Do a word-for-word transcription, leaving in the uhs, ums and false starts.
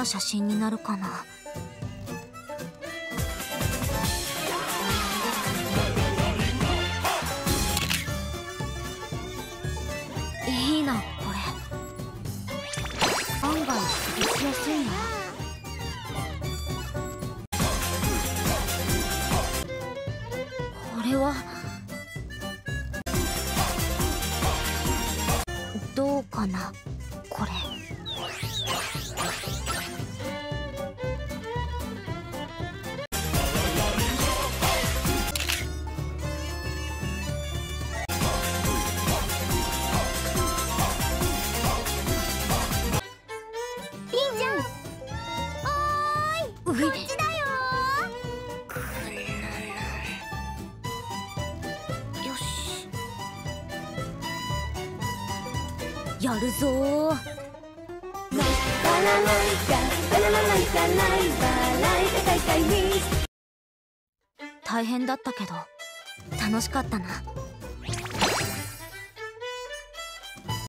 な写真になるかな。いいな、これ。案外過ごしやすいな。これはどうかな、これ。やるぞー。大変だったけど楽しかったな。